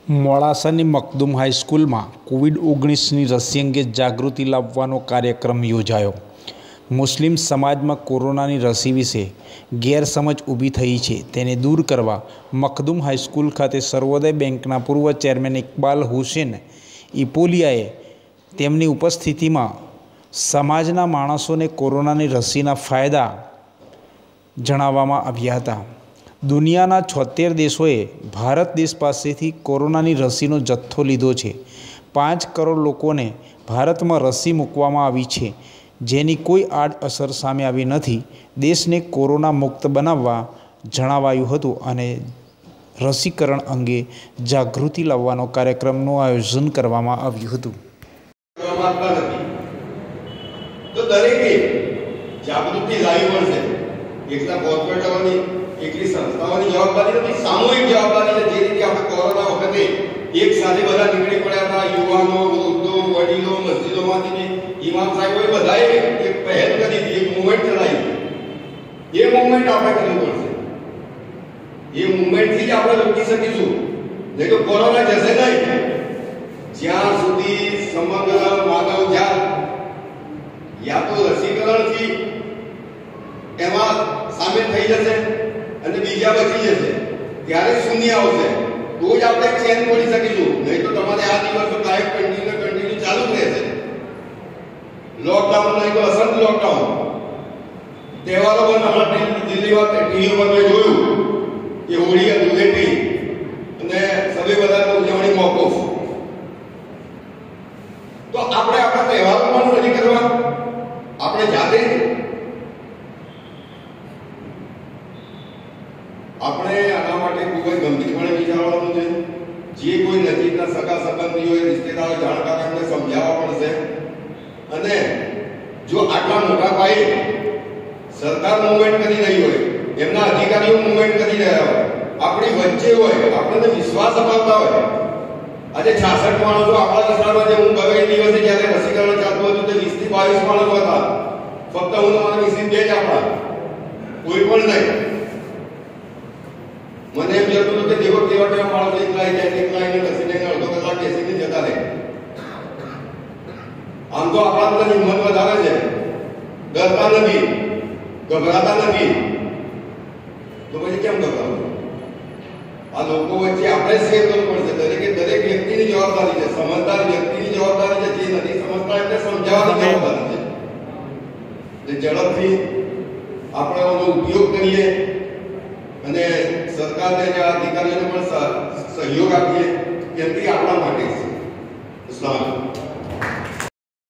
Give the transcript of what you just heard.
મોડાસાની મખદુમ હાઈસ્કૂલમાં કોવિડ-19ની રસી અંગે જાગૃતિ લાવવાનો કાર્યક્રમ યોજાયો। મુસ્લિમ સમાજમાં કોરોનાની રસી વિશે ગેરસમજ ઊભી થઈ છે, તેને દૂર કરવા મખદુમ હાઈસ્કૂલ ખાતે સર્વોદય બેંકના પૂર્વ ચેરમેન ઇકબાલ હુસેન ઇપોલિયાએ તેમની ઉપસ્થિતિમાં સમાજના માણસોને કોરોનાની રસીના ફાયદા જણાવવામાં આવ્યા હતા। દુનિયાના 76 દેશોએ ભારત દેશ પાસેથી કોરોનાની રસીનો જથ્થો લીધો છે। 5 કરોડ લોકોને ભારતમાં રસી મૂકવામાં આવી છે, જેની કોઈ આડઅસર સામે આવી નથી। દેશને કોરોના મુક્ત બનાવવા જણાવાયું હતું અને રસીકરણ અંગે જાગૃતિ લાવવાનો કાર્યક્રમનું આયોજન કરવામાં આવ્યું હતું। તો દરેકે જાગૃતિ લાવવી પડશે। એકલા કોર્પોરેટરોની એકલી સંસ્થાઓની જવાબદારી નથી, સામૂહિક જવાબદારી છે। જે રીતે આપણે કોરોના વખતે એક સાથે બધા નીકળી પડ્યા હતા, યુવાનો, વૃદ્ધો, વડીલો, મસ્જિદોમાંથી ઇમામ સાહેબોએ બધાએ એક પહેલ કરી હતી, એક મૂવમેન્ટ ચલાવી। એ મૂવમેન્ટ આપણે કરવું પડશે। એ મૂવમેન્ટથી જ આપણે રોકી શકીશું, નહીં તો કોરોના જશે નહીં। જ્યાં સુધી સમગ્ર માનવજાત યા તો રસીકરણથી એમાં સામેલ થઈ જશે અને બીજા બચી જશે, ત્યારે શૂન્ય આવશે, તો જ આપણે ચેન પડી શકીશું। નહીં તો તમારે આ દિવસો કાયમ કન્ટિન્યુ ચાલુ જ રહેશે। લોકડાઉન નહીં તો અસંત લોકડાઉન, તહેવારો પણ હમણાં દિલ્હીમાં ટીવી પર મેં જોયું કે હોળી ધૂળેટી અને સભે બધા ઉજવણી મોકૂફ। તો આપણે આપણા તહેવારો પણ નથી કરવા, આપણે જાતે આપણે આના માટે ખૂબ જ ગંભીરપણે વિચારવાનું છે। જે કોઈ નજીકના સગા સંબંધીઓ રિશ્તેદારો જાણકાર એમને સમજાવવા પડશે। અને જો આટલા મોટા પાયે સરકાર મૂવમેન્ટ કરી રહી હોય, એમના અધિકારીઓ મૂવમેન્ટ કરી રહ્યા હોય, આપણી વચ્ચે હોય, આપણને વિશ્વાસ અપાવતા હોય। આજે 66 માણસો આપણા વિસ્તારમાં, જે હું ગમે દિવસે જ્યારે રસીકરણ ચાલતું હતું તે 20 થી 22 માણસો હતા, ફક્ત હું તમારા વિશે 2 જ આપણા, કોઈ પણ નહીં। મને એમ જતું હતું કે દેવો કેવા માણસો એકલા રસી લઈને અડધો કલાક બેસીને જતા રહે। આમ તો આપણા બધા હિંમત વધારે છે, ડરતા નથી, ગભરાતા નથી, તો પછી કેમ ગભરાવું? આ લોકો વચ્ચે આપણે શેર કરવું પડશે। દરેક વ્યક્તિની જવાબદારી છે, સમજદાર વ્યક્તિની જવાબદારી છે, જે નથી સમજતા એમને સમજાવવાની જવાબદારી છે। ઝડપથી આપણે એનો ઉપયોગ કરીએ અને સરકારને અને અધિકારીઓને પણ સહયોગ આપીએ, કેમકે આપણા માટે છે। અસ્સલામ વાલેકુમ।